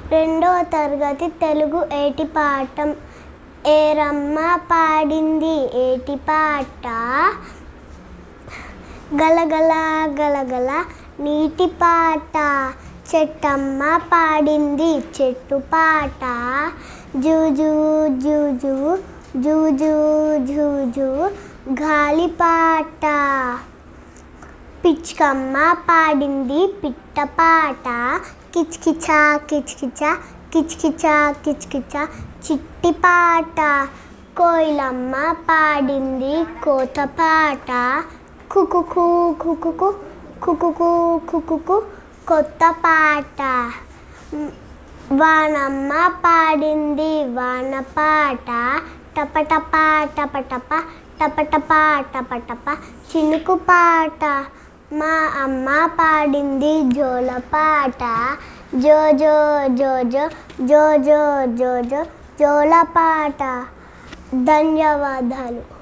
రెండో తరగతి తెలుగు ఏటి పాఠం. ఏరమ్మ పాడింది ఏటి పాట, గలగల గలగల నీటి పాట. చెట్టమ్మ పాడింది చెట్టు పాట, జూజు జూజు జూజు జూజు గాలి పాట. పిచ్చుకమ్మ పాడింది పిట్ట పాట, కిచకిచా కిచకిచా కిచకిచా కిచకిచా చిట్టి పాట. కోయిలమ్మ పాడింది కోత పాట, కుకుకు కుకుకు కుకుకు కుకుకు కొత్త పాట. వానమ్మ పాడింది వాన పాట, టపటప టపటప టపటప టపటప చినుకు పాట. మా అమ్మ పాడింది జోల పాట, జోజో జోజో జోజో జోజో జోల పాట. ధన్యవాదాలు.